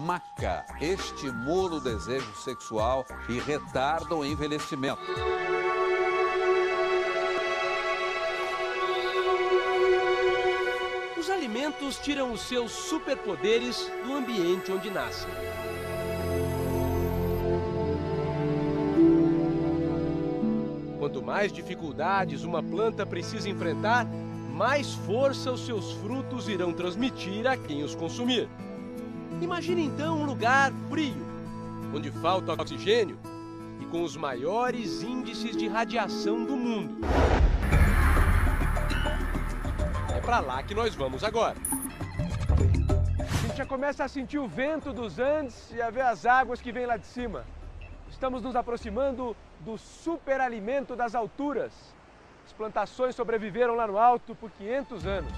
maca estimula o desejo sexual e retarda o envelhecimento. Os alimentos tiram os seus superpoderes do ambiente onde nascem. Quanto mais dificuldades uma planta precisa enfrentar, mais força os seus frutos irão transmitir a quem os consumir. Imagine então um lugar frio, onde falta oxigênio e com os maiores índices de radiação do mundo. É para lá que nós vamos agora. A gente já começa a sentir o vento dos Andes e a ver as águas que vêm lá de cima. Estamos nos aproximando do superalimento das alturas. As plantações sobreviveram lá no alto por 500 anos.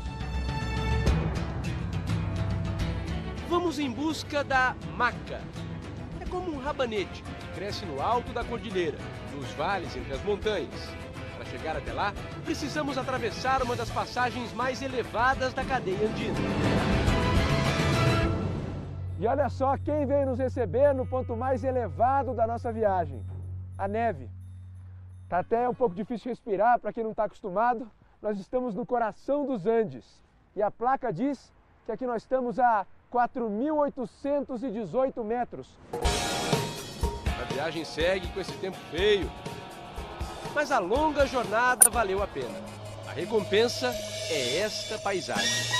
Vamos em busca da maca. É como um rabanete que cresce no alto da cordilheira, nos vales entre as montanhas. Para chegar até lá, precisamos atravessar uma das passagens mais elevadas da cadeia andina. E olha só quem veio nos receber no ponto mais elevado da nossa viagem, a neve. Tá até um pouco difícil respirar para quem não está acostumado. Nós estamos no coração dos Andes e a placa diz que aqui nós estamos a 4.818 metros. A viagem segue com esse tempo feio, mas a longa jornada valeu a pena. A recompensa é esta paisagem.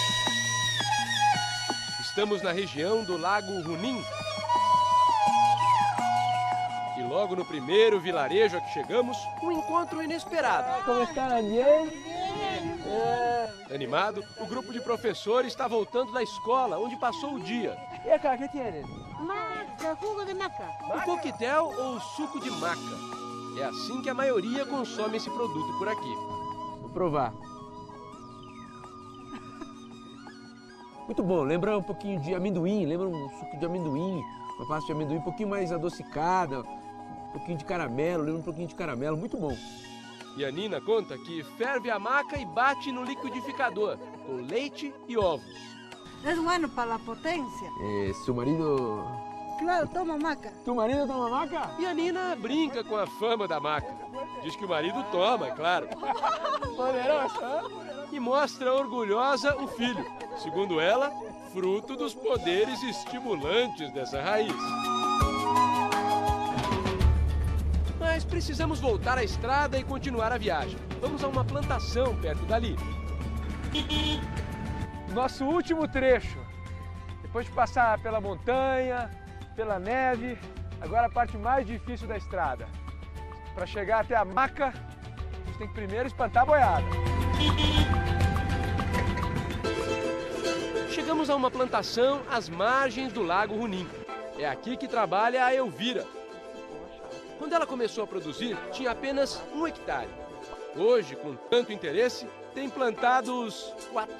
Estamos na região do Lago Junín. E logo no primeiro vilarejo a que chegamos, um encontro inesperado. Como está, Daniel? Animado, o grupo de professores está voltando da escola, onde passou o dia. E acá, o que tem? Maca, jugo de maca. O coquetel ou suco de maca. É assim que a maioria consome esse produto por aqui. Vou provar. Muito bom, lembra um pouquinho de amendoim, lembra um suco de amendoim, uma pasta de amendoim um pouquinho mais adocicada, um pouquinho de caramelo, lembra um pouquinho de caramelo, muito bom. E a Nina conta que ferve a maca e bate no liquidificador, com leite e ovos. É bueno para a potência. Seu marido... Claro, toma maca. Tu marido toma maca? E a Nina brinca com a fama da maca. Diz que o marido toma, é claro. Poderosa, E mostra orgulhosa o filho, segundo ela, fruto dos poderes estimulantes dessa raiz. Mas precisamos voltar à estrada e continuar a viagem. Vamos a uma plantação perto dali. Nosso último trecho. Depois de passar pela montanha, pela neve, agora a parte mais difícil da estrada. Para chegar até a maca, a gente tem que primeiro espantar a boiada. Chegamos a uma plantação às margens do Lago Junín. É aqui que trabalha a Elvira. Quando ela começou a produzir, tinha apenas 1 hectare. Hoje, com tanto interesse, tem plantados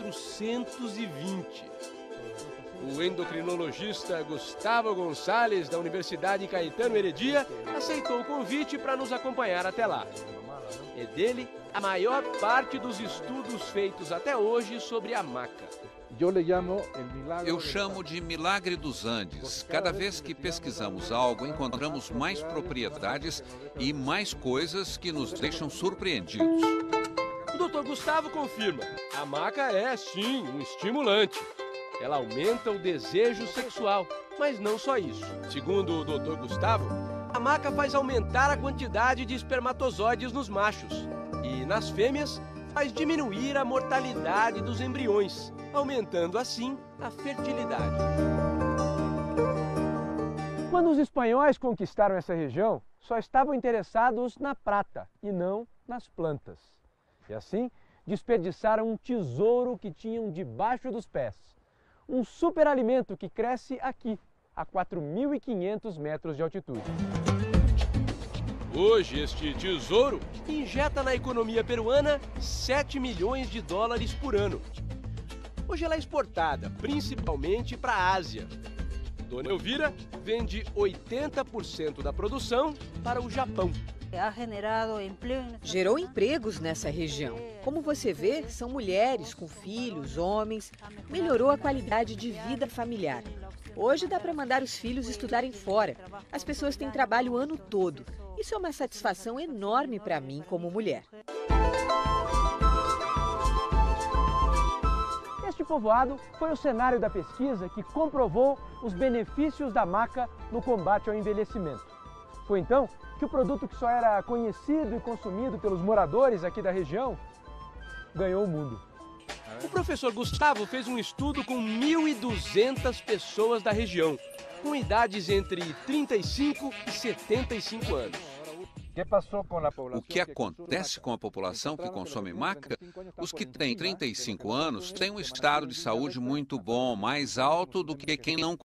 420. O endocrinologista Gustavo Gonçalves, da Universidade Caetano Heredia, aceitou o convite para nos acompanhar até lá. É dele a maior parte dos estudos feitos até hoje sobre a maca. Eu chamo de milagre dos Andes. Cada vez que pesquisamos algo, encontramos mais propriedades e mais coisas que nos deixam surpreendidos. O Dr. Gustavo confirma, a maca é, sim, um estimulante. Ela aumenta o desejo sexual, mas não só isso. Segundo o Dr. Gustavo, a maca faz aumentar a quantidade de espermatozoides nos machos e, nas fêmeas, faz diminuir a mortalidade dos embriões, aumentando assim a fertilidade. Quando os espanhóis conquistaram essa região, só estavam interessados na prata e não nas plantas. E assim, desperdiçaram um tesouro que tinham debaixo dos pés. Um superalimento que cresce aqui, a 4.500 metros de altitude. Hoje, este tesouro injeta na economia peruana 7 milhões de dólares por ano. Hoje ela é exportada principalmente para a Ásia. Dona Elvira vende 80% da produção para o Japão. Gerou empregos nessa região. Como você vê, são mulheres com filhos, homens. Melhorou a qualidade de vida familiar. Hoje dá para mandar os filhos estudarem fora. As pessoas têm trabalho o ano todo. Isso é uma satisfação enorme para mim como mulher. Este povoado foi o cenário da pesquisa que comprovou os benefícios da maca no combate ao envelhecimento. Foi então que o produto que só era conhecido e consumido pelos moradores aqui da região ganhou o mundo. O professor Gustavo fez um estudo com 1.200 pessoas da região, com idades entre 35 e 75 anos. O que acontece com a população que consome maca? Os que têm 35 anos têm um estado de saúde muito bom, mais alto do que quem não